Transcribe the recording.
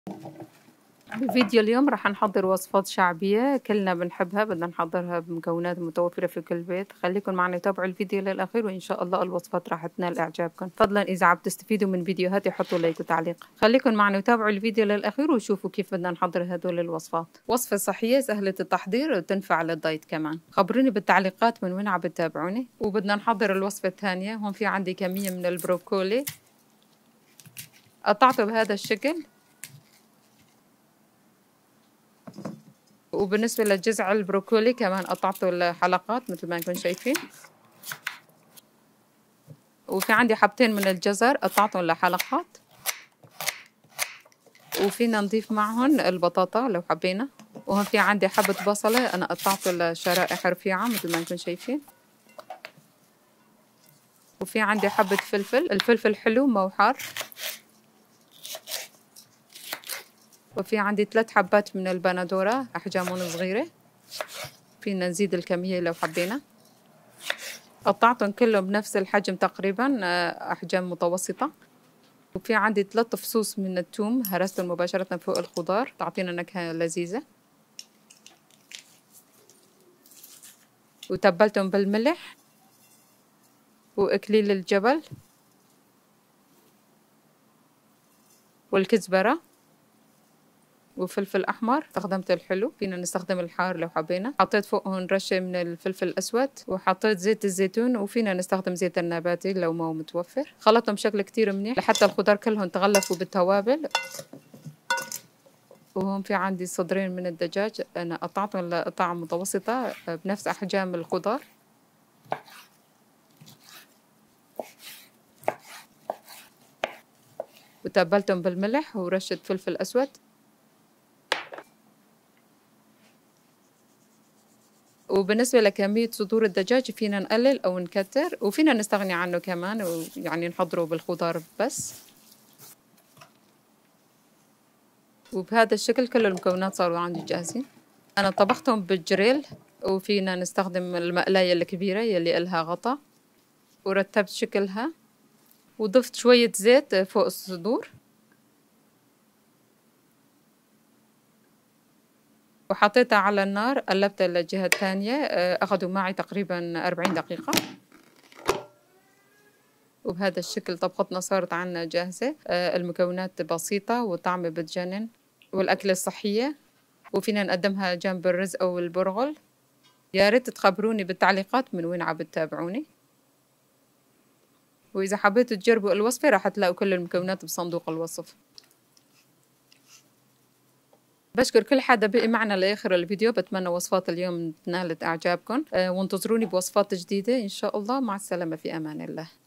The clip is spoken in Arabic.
بفيديو اليوم راح نحضر وصفات شعبية كلنا بنحبها، بدنا نحضرها بمكونات متوفرة في كل بيت. خليكم معنا تابعوا الفيديو للأخير وإن شاء الله الوصفات راح تنال إعجابكم. فضلا إذا عم تستفيدوا من فيديوهاتي حطوا لايك وتعليق. خليكم معنا وتابعوا الفيديو للأخير وشوفوا كيف بدنا نحضر هدول الوصفات. وصفة صحية سهلة التحضير وتنفع للدايت كمان. خبروني بالتعليقات من وين عم تتابعوني. وبدنا نحضر الوصفة الثانية. هون في عندي كمية من البروكولي قطعته بهذا الشكل. وبالنسبة لجذع البروكولي كمان قطعته لحلقات مثل ما انكم شايفين. وفي عندي حبتين من الجزر قطعتهم لحلقات. وفينا نضيف معهم البطاطا لو حبينا. وهون في عندي حبة بصلة أنا قطعته لشرائح رفيعة مثل ما انكم شايفين. وفي عندي حبة فلفل، الفلفل حلو مو حار. وفي عندي 3 حبات من البندورة أحجامهم صغيرة. فينا نزيد الكمية لو حبينا. قطعتهم كلهم بنفس الحجم تقريبا، أحجام متوسطة. وفي عندي 3 فصوص من الثوم هرستهم مباشرة فوق الخضار تعطينا نكهة لذيذة. وتبلتهم بالملح وإكليل الجبل والكزبرة وفلفل أحمر. استخدمت الحلو، فينا نستخدم الحار لو حبينا. حطيت فوقهم رشة من الفلفل الأسود وحطيت زيت الزيتون. وفينا نستخدم زيت النباتي لو ما هو متوفر. خلطهم بشكل كتير منيح لحتى الخضار كلهم تغلفوا بالتوابل. وهون في عندي صدرين من الدجاج أنا قطعتهم لقطع متوسطة بنفس أحجام الخضار. وتبلتهم بالملح ورشة فلفل أسود. وبالنسبة لكمية صدور الدجاج فينا نقلل أو نكتر وفينا نستغني عنه كمان ويعني نحضره بالخضار بس. وبهذا الشكل كل المكونات صاروا عندي جاهزين. أنا طبختهم بالجريل وفينا نستخدم المقلاية الكبيرة يلي إلها غطا. ورتبت شكلها وضفت شوية زيت فوق الصدور. وحطيتها على النار قلبتها للجهة الثانية. أخذوا معي تقريبا 40 دقيقة. وبهذا الشكل طبختنا صارت عنا جاهزة. المكونات بسيطة وطعمة بتجنن والأكلة صحية. وفينا نقدمها جنب الرز أو البرغل. يا ريت تخبروني بالتعليقات من وين عم تتابعوني. وإذا حبيتوا تجربوا الوصفة راح تلاقوا كل المكونات بصندوق الوصف. بشكر كل حدا بقي معنا لآخر الفيديو. بتمنى وصفات اليوم نالت إعجابكم. وانتظروني بوصفات جديدة إن شاء الله. مع السلامة، في أمان الله.